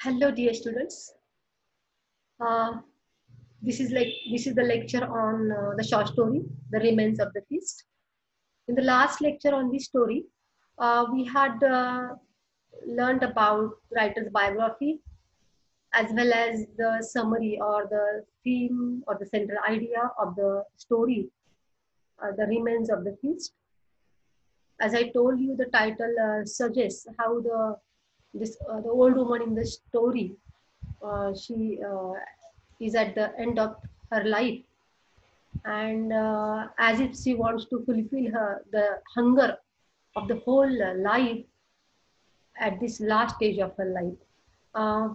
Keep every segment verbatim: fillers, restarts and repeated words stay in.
Hello, dear students. Uh, this is like this is the lecture on uh, the short story, "The Remains of the Feast." In the last lecture on this story, uh, we had uh, learned about writer's biography as well as the summary or the theme or the central idea of the story, uh, "The Remains of the Feast." As I told you, the title uh, suggests how the this uh, the old woman in the story uh, she uh, is at the end of her life, and uh, as if she wants to fulfill her the hunger of the whole uh, life at this last stage of her life. uh,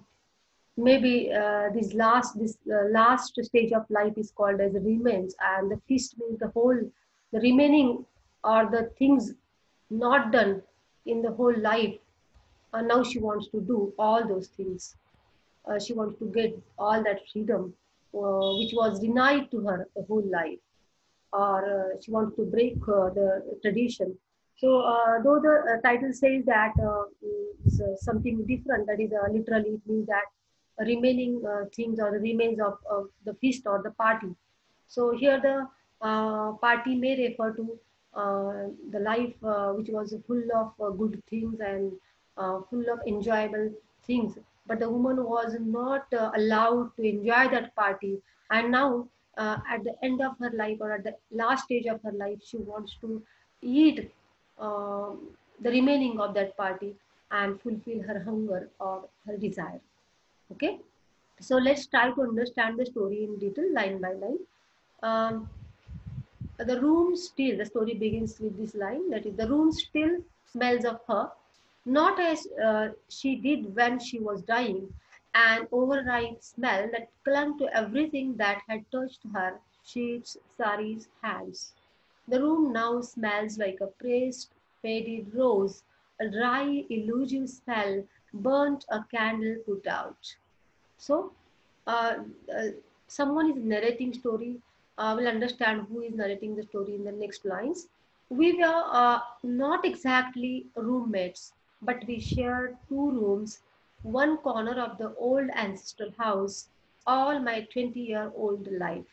Maybe uh, this last this uh, last stage of life is called as remains, and the feast means the whole the remaining or the things not done in the whole life. And now she wants to do all those things. Uh, she wants to get all that freedom uh, which was denied to her the whole life, or uh, she wants to break uh, the tradition. So, uh, though the uh, title says that uh, it's uh, something different, that is uh, literally it means that remaining uh, things or the remains of, of the feast or the party. So here the uh, party may refer to uh, the life uh, which was full of uh, good things and uh, full of enjoyable things. But the woman was not uh, allowed to enjoy that party. And now, uh, at the end of her life or at the last stage of her life, she wants to eat uh, the remaining of that party and fulfill her hunger or her desire. Okay. So let's try to understand the story in detail, line by line. Um, the room still, the story begins with this line, that is, the room still smells of her, not as uh, she did when she was dying, an overripe smell that clung to everything that had touched her, sheets, saris, hands. The room now smells like a pressed, faded rose, a dry, elusive smell, burnt a candle put out. So, uh, uh, someone is narrating story. Uh, will understand who is narrating the story in the next lines. We were uh, not exactly roommates, but we shared two rooms, one corner of the old ancestral house, all my twenty-year-old life.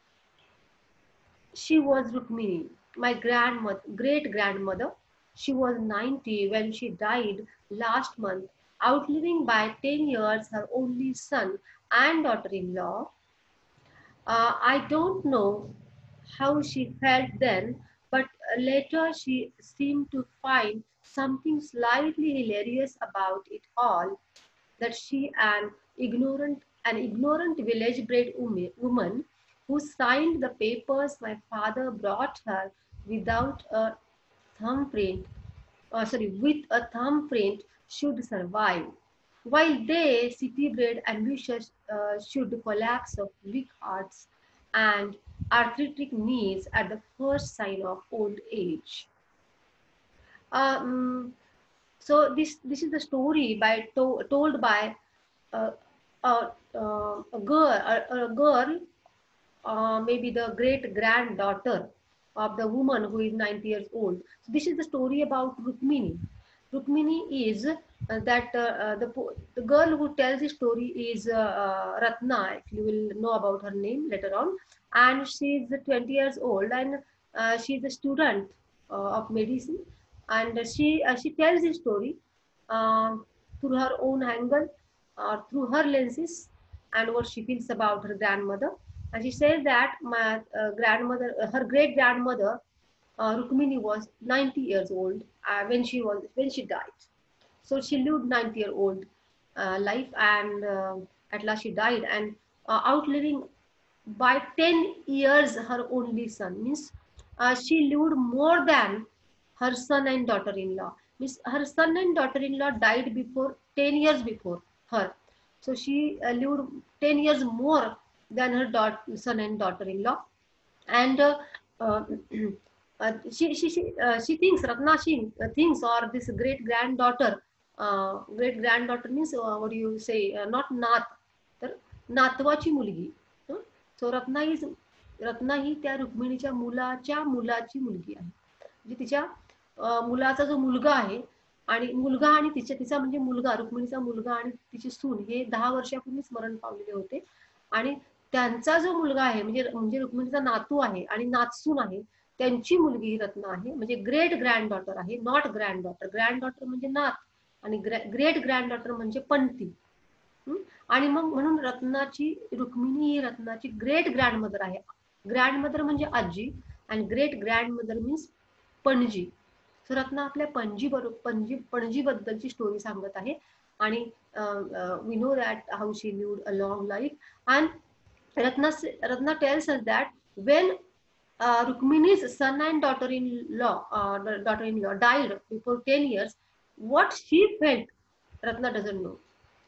She was Rukmini, my grandmother, great grandmother. She was ninety when she died last month, outliving by ten years her only son and daughter in law. Uh, I don't know how she felt then, but later she seemed to find something slightly hilarious about it all, that she, an ignorant, an ignorant village-bred woman who signed the papers my father brought her without a thumbprint, uh, sorry, with a thumbprint, should survive, while they, city-bred ambitious, uh, should collapse of weak hearts and arthritic knees at the first sign of old age. Um, so this this is the story by to, told by uh, uh, uh, a girl, a, a girl, uh, maybe the great granddaughter of the woman who is ninety years old. So this is the story about Rukmini. Rukmini is uh, that uh, uh, the the girl who tells the story is uh, uh, Ratna. Actually, will know about her name later on, and she is twenty years old, and uh, she is a student uh, of medicine, and she uh, she tells the story uh, through her own angle, uh, through her lenses, and what she feels about her grandmother. And she says that my uh, grandmother, uh, her great grandmother, uh, Rukmini, was ninety years old uh, when she was when she died. So she lived ninety year old uh, life, and uh, at last she died, and uh, outliving by ten years her only son. Means uh, she lived more than her son and daughter-in-law. Means her son and daughter-in-law died before ten years before her. So she uh, lived ten years more than her daughter, son and daughter-in-law. And uh, uh, uh, she she she, uh, she thinks, Ratna, she uh, thinks, or this great granddaughter, uh, great granddaughter means uh, what do you say, uh, not nath, तर नातवाची मुलगी. सो रत्ना ही रत्ना ही त्या रुक्मिणीच्या मुलाच्या मुलाची मुलगी आहे, म्हणजे तिच्या अं, मुलाचा जो मुलगा आहे आणि मुलगा आणि तिच्या तिचा म्हणजे मुलगा रुक्मिणीचा मुलगा आणि तिची सून हे दहा वर्षापूर्वीच मरण पावलेले होते. आणि त्यांचा जो मुलगा आहे म्हणजे म्हणजे रुक्मिणीचा नातू आहे आणि नातसून आहे, त्यांची मुलगी ही रत्ना आहे. म्हणजे ग्रेट ग्रँड डॉटर आहे, not granddaughter. Granddaughter म्हणजे नात आणि ग्रेट ग्रँड डॉटर म्हणजे पणती. आणि मग म्हणून रत्नाची रुक्मिणी ही रत्नाची ग्रेट ग्रँड मदर आहे. ग्रँड मदर म्हणजे आजी आणि ग्रेट ग्रँड मदर मीन्स पणजी. सो रत्ना आपल्या पणजी बरोबर पणजी पणजी बद्दलची स्टोरी सांगत आहे. आणि we know that how she lived a long life. And Ratna Ratna tells us that when uh, Rukmini's son and daughter-in-law uh, daughter-in-law died before ten years, what she felt, Ratna doesn't know.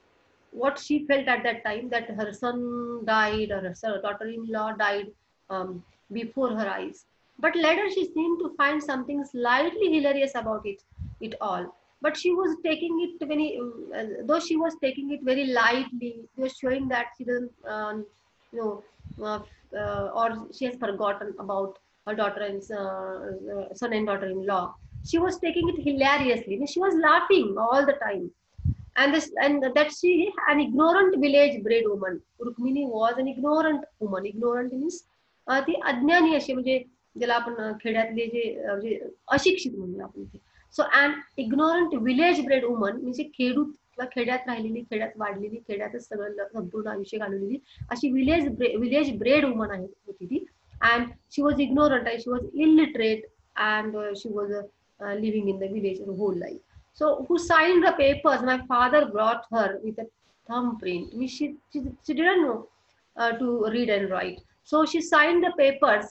What she felt at that time, that her son died or her daughter-in-law died um, before her eyes. But later she seemed to find something slightly hilarious about it, it all. But she was taking it very, uh, though she was taking it very lightly, she was showing that she doesn't, uh, you know, uh, uh, or she has forgotten about her daughter and uh, son and daughter-in-law. She was taking it hilariously. She was laughing all the time. And this and that she an ignorant village bred woman. Rukmini was an ignorant woman. Ignorant means ती अज्ञानी अशी, म्हणजे ज्याला आपण खेड्यातले जे अशिक्षित म्हणूया आपण ते. So and ignorant village bred woman म्हणजे खेडूत किंवा खेड्यात राहिलेली, खेड्यात वाढलेली, खेड्यातच सगळं संपूर्ण आयुष्य घालवलेली अशी विलेज विलेज ब्रेड वुमन आहे होती ती. अँड शी वॉज इग्नोरंट आणि she was illiterate and she was living in the village whole life. So who signed the papers? My father brought her with a thumbprint. She, she, she didn't know uh, to read and write. So she signed the papers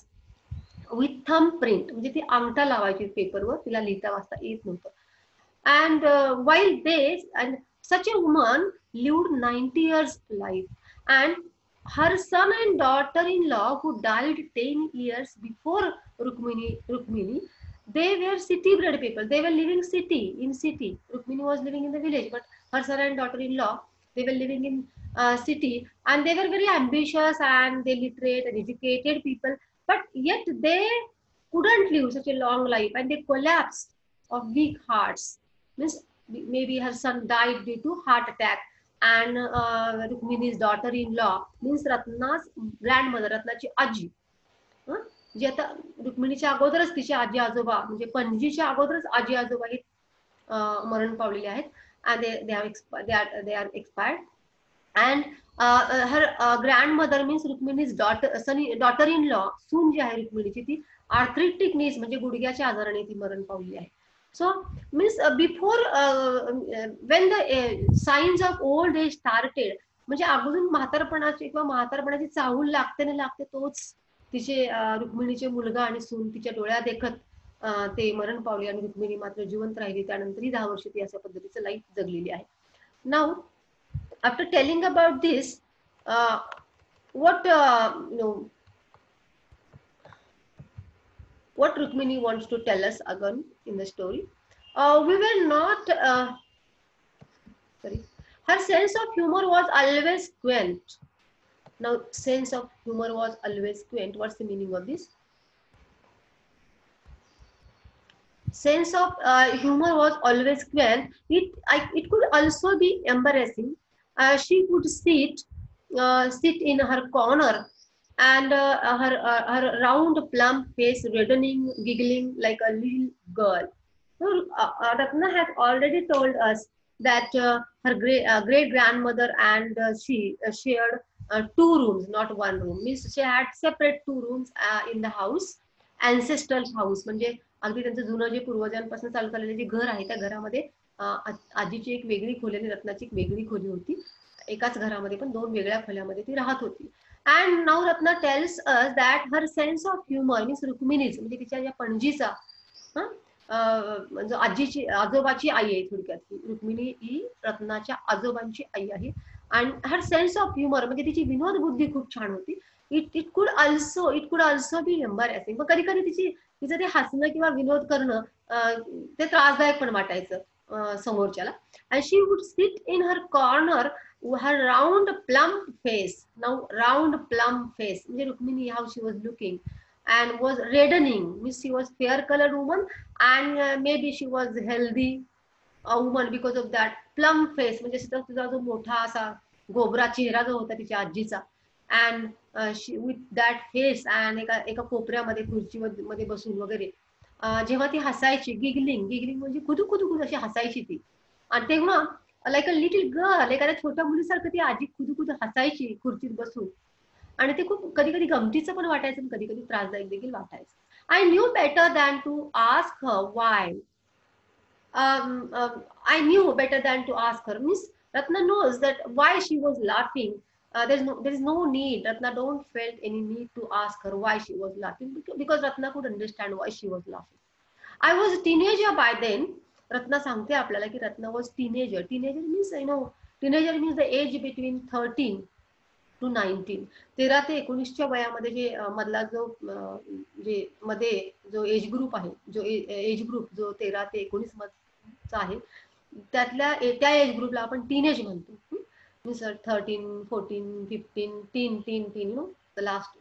with thumbprint. म्हणजे ती अंगठा लावायची पेपरवर, तिला लिहिता वाचता येत नव्हतं. And uh, while they, and such a woman lived ninety years life. And her son and daughter-in-law who died ten years before Rukmini, Rukmini they were city bred people. They were living city in city. Rukmini was living in the village, but her son and daughter-in-law, they were living in uh, city, and they were very ambitious and they literate and educated people, but yet they couldn't live such a long life and they collapsed of weak hearts. Means maybe her son died due to heart attack, and uh, Rukmini's daughter-in-law means Ratna's grandmother, Ratnaची आजी, जे आता रुक्मिणीच्या अगोदरच तिचे आजी आजोबा म्हणजे पणजीच्या अगोदरच आजी आजोबा हे मरण पावलेले आहेत. and they they have they are they are expired. And uh, her uh, grandmother means Rukmini's daughter son daughter in law, सून जी आहे रुक्मिणीची ती आर्थ्रिटिक नीज म्हणजे गुडघ्याच्या आजाराने ती मरण पावली आहे. So means uh, before uh, when the uh, signs of old age started, म्हणजे अगोदर म्हातारपणाची किंवा म्हातारपणाची चाहूल लागते ना लागते तोच तिचे रुक्मिणीचे मुलगा आणि सून तिच्या डोळ्या देखत ते मरण पावले आणि रुक्मिणी मात्र जिवंत राहिली. त्यानंतरही दहा वर्ष ती अशा पद्धतीचं लाईफ जगलेली आहे. Now after telling about this, what you know what Rukmini wants to tell us again in the story. Uh, we were not, uh, sorry, her sense of humor was always quaint. Now, sense of humor was always quaint. What's the meaning of this? Sense of uh, humor was always quaint. It, I, it could also be embarrassing. Uh, she would sit, uh, sit in her corner, and uh, her uh, her round plump face reddening, giggling like a little girl. So, uh, Ratna has already told us that uh, her great uh, great grandmother and uh, she uh, shared uh, two rooms, not one room. Means she had separate two rooms uh, in the house, ancestral house. म्हणजे अगदी त्यांचं जुनं जे पूर्वजांपासून चालत आलेले जे घर आहे त्या घरामध्ये आजीची एक वेगळी खोली आणि रत्नाची एक वेगळी खोली होती. एकाच घरामध्ये पण दोन वेगळ्या खोल्यामध्ये ती राहत होती. And now Ratna tells us that her sense of humor means रुक्मिणीच म्हणजे तिच्या या पणजीचा म्हणजे आजीची आजोबाची आई आहे थोडक्यात. रुक्मिणी ही रत्नाच्या आजोबांची आई आहे. and her sense of humor म्हणजे तिची विनोद बुद्धी खूप छान होती. It it could also it could also be embarrassing. मग कधी कधी तिची तिचं ते हसणं किंवा विनोद करणं ते त्रासदायक पण वाटायचं समोरच्याला. and she would sit in her corner, her round plump face. Now round plump face म्हणजे Rukmini how she was looking and was reddening means she was fair colored woman and uh, maybe she was healthy a woman because of that plum face, म्हणजे तिचा जो मोठा असा गोबरा चेहरा जो होता तिच्या आजीचा, and she with that face, and एका एका कोपऱ्यामध्ये खुर्ची मध्ये बसून वगैरे जेव्हा ती हसायची, गिगलिंग गिगलिंग म्हणजे खुदू खुदू खुदू अशी हसायची ती, आणि तेव्हा लाईक अ लिटिल गर्ल, एखाद्या छोट्या मुलीसारखं ती आजी खुदू खुदू हसायची खुर्चीत बसून, आणि ते खूप कधी कधी गमतीचं पण वाटायचं, कधी कधी त्रासदायक देखील वाटायचं. I knew better than to ask her why. um, um, I knew better than to ask her. Miss Ratna knows that why she was laughing. Uh, there's no, there is no need. Ratna don't felt any need to ask her why she was laughing, because Ratna could understand why she was laughing. I was a teenager by then. Ratna सांगते आपल्याला की Ratna was teenager. Teenager means, you know, teenager means the age between thirteen to nineteen. तेरा ते एकोणीसच्या वयामध्ये जे मधला जो जे मध्ये जो एज ग्रुप आहे, जो एज ग्रुप जो तेरा ते एकोणीस चा आहे, त्यातल्या त्या एज ग्रुपला आपण टीनेज म्हणतो. Sir thirteen fourteen fifteen teen teen teen no the last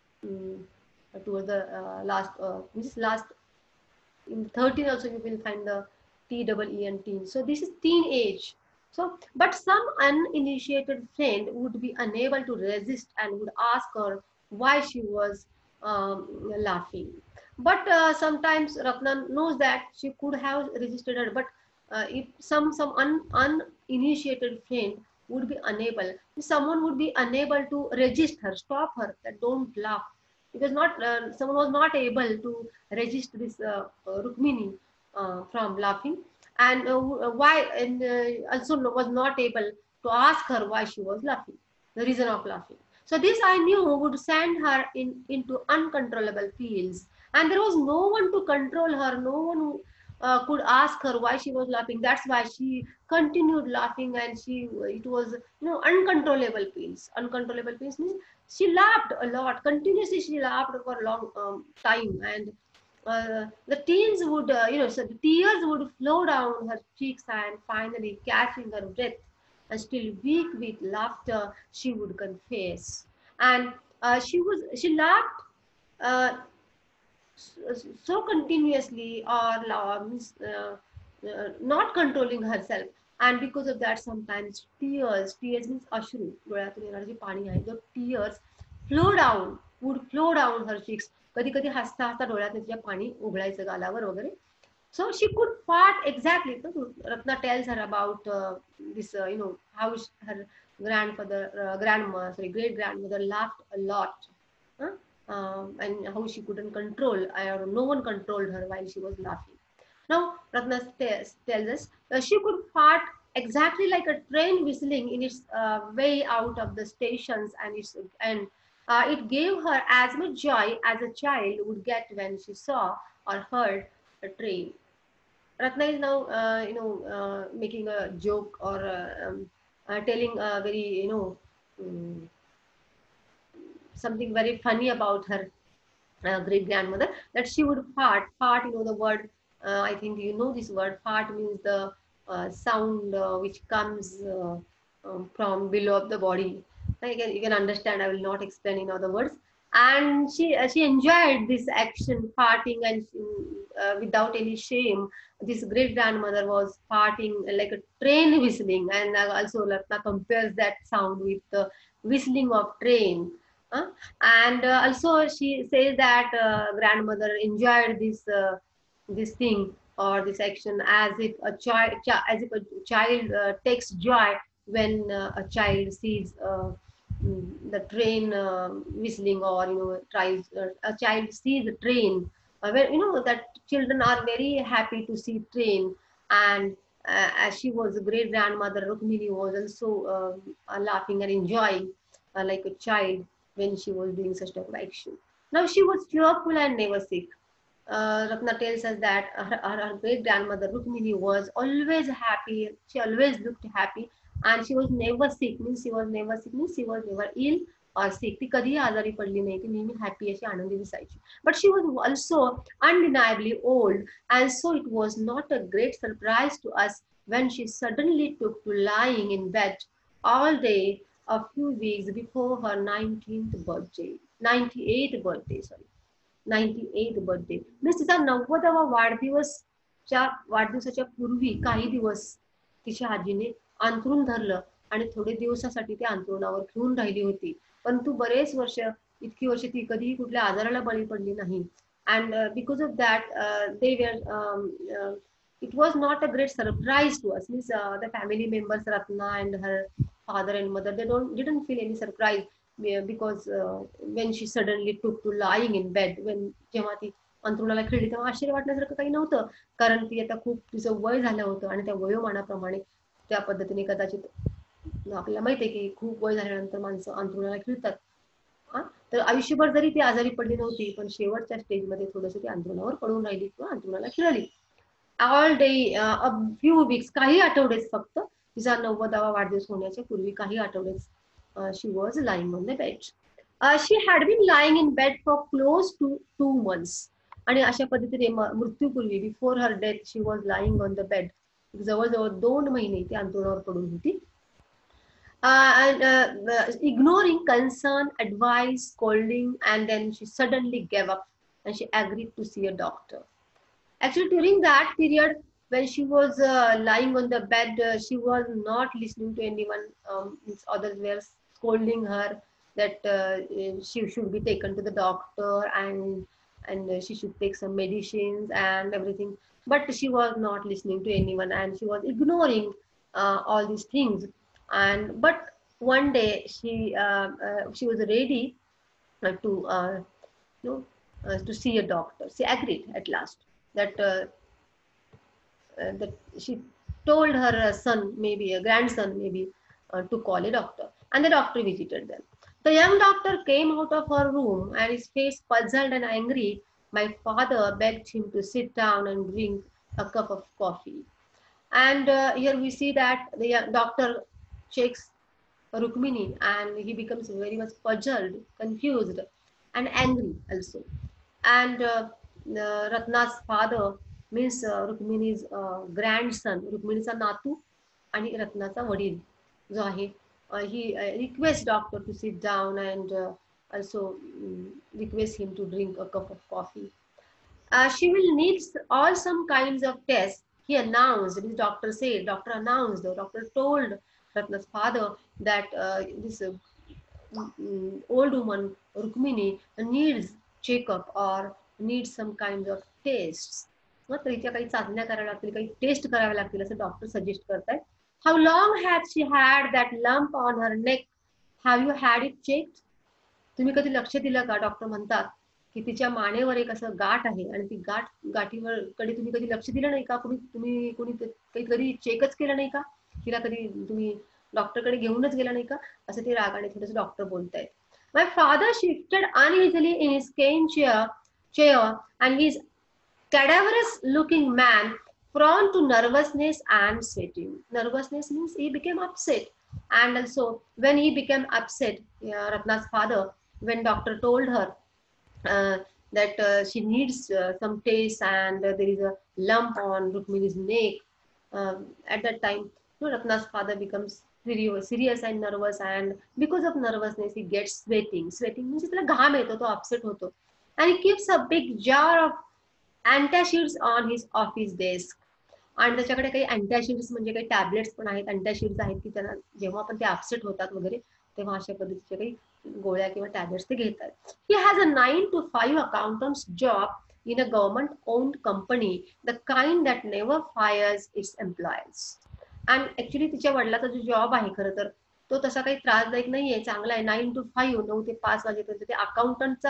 toward the last means last in thirteen also you will find the T double E and teen. So this is teen age. So, but some uninitiated friend would be unable to resist and would ask her why she was um, laughing. But uh, sometimes Ratna knows that she could have resisted her, but uh, if some some un, uninitiated friend would be unable, someone would be unable to resist her, stop her, that don't laugh. It was not, uh, someone was not able to resist this uh, Rukmini uh, from laughing, and uh, why, and uh, also was not able to ask her why she was laughing, the reason of laughing. So this I knew would send her in into uncontrollable feels, and there was no one to control her, no one who uh, could ask her why she was laughing. That's why she continued laughing, and she, it was, you know, uncontrollable feels. Uncontrollable feels means she laughed a lot, continuously she laughed for a long um, time, and uh, the tears would, uh, you know, so the tears would flow down her cheeks, and finally catching her breath, and still weak with laughter, she would confess. And uh, she was, she laughed uh, so continuously, or uh, uh, uh, not controlling herself, and because of that sometimes tears, tears means ashru, डोळ्यातून येणारे जे पाणी आहे, the tears flow down, would flow down her cheeks. कधी कधी हसता हसता डोळ्यातून तिच्या पाणी उघडायचं गालावर वगैरे. So she could part exactly. Ratna tells her about uh, this, uh, you know, how her grandfather, uh, grandma, sorry, great grandmother laughed a lot. Huh? Um, and how she couldn't control, or no one controlled her while she was laughing. Now Ratna tells us uh, she could fart exactly like a train whistling in its uh, way out of the stations, and its and uh, it gave her as much joy as a child would get when she saw or heard a train. Ratna is now uh, you know uh, making a joke, or uh, um, uh, telling a very, you know, um, something very funny about her uh, great grandmother, that she would fart. Fart, you know the word, uh, I think you know this word. Fart means the uh, sound uh, which comes uh, um, from below the body. You can, you can understand, I will not explain in other words. And she uh, she enjoyed this action, farting, and uh, without any shame. This great grandmother was farting like a train whistling, and also Ratna compares that sound with the whistling of train. Uh, and uh, also she says that uh, grandmother enjoyed this uh, this thing, or this action, as if a child as if a child uh, takes joy when uh, a child sees uh, the train uh, whistling, or, you know, tries uh, a child sees a train, uh, where, you know, that children are very happy to see train. And uh, as she was a great grandmother, Rukmini was also uh, laughing and enjoying uh, like a child when she was doing such type of action. Now she was cheerful and never sick. Uh, Ratna tells us that her, her great grandmother Rukmini was always happy. She always looked happy, and she was never sick. Means she was never sick. Means she was never ill or sick. ती कधीही आजारी पडली नाही. ती नेहमी happy अशी आनंदी दिसायची. But she was also undeniably old, and so it was not a great surprise to us when she suddenly took to lying in bed all day a few weeks before her nineteenth birthday, ninety-eighth birthday, sorry, ninety-eighth birthday. Means तिचा नव्वदावा वाढदिवस वाढदिवसाच्या वाढदिवसाच्या पूर्वी काही दिवस तिच्या आजीने अंथरूण धरलं आणि थोडे दिवसासाठी ते अंथरुणावर घेऊन राहिली होती. परंतु बरेच वर्ष इतकी वर्ष ती कधीही कुठल्या आजाराला बळी पडली नाही. And uh, because of that, uh, they were um, uh, it was not a great surprise to us. Means uh, the family members Ratna and her father and mother, they don't didn't feel any surprise because uh, when she suddenly took to lying in bed, when जेव्हा ती अंथरुणाला खिळली तेव्हा आश्चर्य वाटण्यासारखं काही नव्हतं, कारण ती आता खूप तिचं वय झालं होतं आणि त्या वयोमानाप्रमाणे त्या पद्धतीने कदाचित आपल्याला माहिती आहे की खूप वय झाल्यानंतर माणसं अंथरुणाला खिळतात. तर आयुष्यभर जरी ती आजारी पडली नव्हती, पण शेवटच्या स्टेजमध्ये थोडंसं ती अंथरुणावर पडून राहिली किंवा अंथरुणाला खिळली. All day a few weeks, काही आठवडेच फक्त तिचा नव्वदावा वाढदिवस होण्याच्या पूर्वी काही आठवडेच she was lying on the bed. She had been lying in bed for close to two months. आणि अशा पद्धतीने मृत्यूपूर्वी before her death she was lying on the bed. जवळजवळ दोन महिने ती अंथरुणावर पडून होती. Uh, and uh, uh, ignoring concern, advice, scolding, and then she suddenly gave up and she agreed to see a doctor. Actually, during that period, when she was uh, lying on the bed, uh, she was not listening to anyone. Um, others were scolding her that uh, she should be taken to the doctor and and uh, she should take some medicines and everything. But she was not listening to anyone and she was ignoring uh, all these things. And but one day she uh, uh, she was ready uh, to uh, you know uh, to see a doctor. She agreed at last that uh, uh, that she told her uh, son, maybe a grandson, maybe uh, to call a doctor, and the doctor visited them. The young doctor came out of her room and his face puzzled and angry. My father begged him to sit down and drink a cup of coffee. And uh, here we see that the doctor checks Rukmini and he becomes very much puzzled, confused, and angry also. And uh, uh, Ratna's father means uh, Rukmini's uh, grandson, Rukmini's Natu, and Ratna's vadil, जो आहे, uh, he uh, requests doctor to sit down and uh, also um, requests him to drink a cup of coffee. Uh, she will need all some kinds of tests. He announced, the doctor said, doctor announced, the doctor told Ratna's father that uh, this uh, um, old woman, Rukmini, needs checkup or needs some kind of tests. तर हिच्या काही चाचण्या कराव्या लागतील, काही test कराव्या लागतील असं डॉक्टर सजेस्ट करतायत. How long had she had that lump on her neck? Have you had it checked? तुम्ही कधी लक्ष दिलं का? डॉक्टर म्हणतात की तिच्या मानेवर एक असं गाठ आहे आणि ती गाठ गाठीवर कडे तुम्ही कधी लक्ष दिलं नाही का? कुणी तुम्ही कुणी काही कधी चेकच केलं नाही का? तिला कधी तुम्ही डॉक्टरकडे घेऊनच गेला नाही का? असं ते रागाने थोडंसं डॉक्टर बोलतायत. My father shifted uneasily in his cane chair, chair and his cadaverous looking man prone to nervousness and sweating. Nervousness means he became upset. And also when he became upset, uh, Ratna's father, when doctor told her uh, that uh, she needs uh, some taste and uh, there is a lump on Rukmini's neck, uh, at that time, you know, Ratna's father becomes serious and nervous, and because of nervousness he gets sweating. Sweating means त्याला घाम येतो, तो upset होतो. And he keeps a big jar of antacids on his office desk. आणि त्याच्याकडे काही अँटॅसिड्स म्हणजे काही टॅबलेट्स पण आहेत, अँटॅसिड्स आहेत की त्यांना जेव्हा आपण ते अपसेट होतात वगैरे तेव्हा अशा पद्धतीचे काही गोळ्या किंवा टॅबलेट्स ते घेतात. He has a nine to five accountants job in a government owned company, the kind that never fires its employees. आणि ऍक्च्युली तिच्या वडिलाचा जो जॉब आहे खरं तर तो तसा काही त्रासदायक नाहीये, चांगला आहे. नाईन टू फाईव्ह नऊ ते पाच वाजेपर्यंत ते अकाउंटंटचा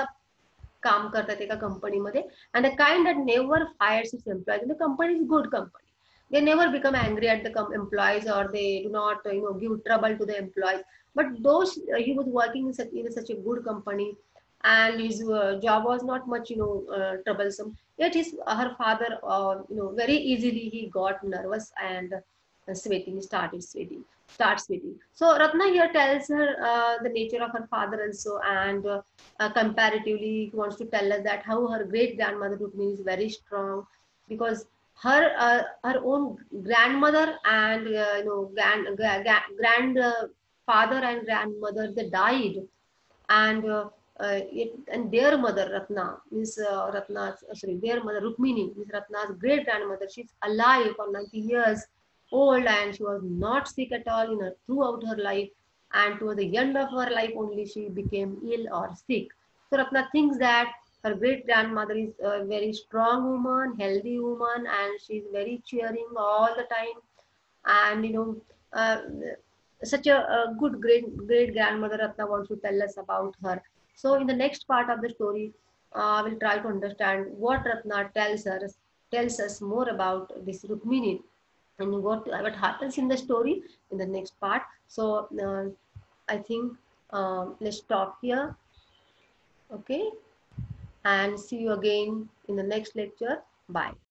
काम करतात एका कंपनीमध्ये. And the kind that never fires its employees. The company is good company. They never become angry at the employees or they do not, you know, give trouble to the employees. But though uh, he was working in such, in such a good company and his uh, job was not much, you know, uh, troublesome, yet his uh, her father, uh, you know, very easily he got nervous and uh, sweating, started sweating, start sweating. So Ratna here tells her uh, the nature of her father also, and uh, uh, comparatively he wants to tell us that how her great grandmother Rukmini is very strong, because her uh, her own grandmother and uh, you know grand grand uh, father and grandmother, they died, and uh, uh, it, and their mother Ratna means uh, Ratna's uh, sorry their mother Rukmini means Ratna's great grandmother. She's alive for ninety years old and she was not sick at all in her throughout her life. And toward the end of her life only she became ill or sick. So Ratna thinks that her great grandmother is a very strong woman, healthy woman, and she's very cheering all the time. And you know, uh, such a, a good great great grandmother Ratna wants to tell us about her. So in the next part of the story, uh, we'll try to understand what Ratna tells us tells us more about this Rukmini and what what happens in the story in the next part. So uh, I think um, let's stop here, okay, and see you again in the next lecture. Bye.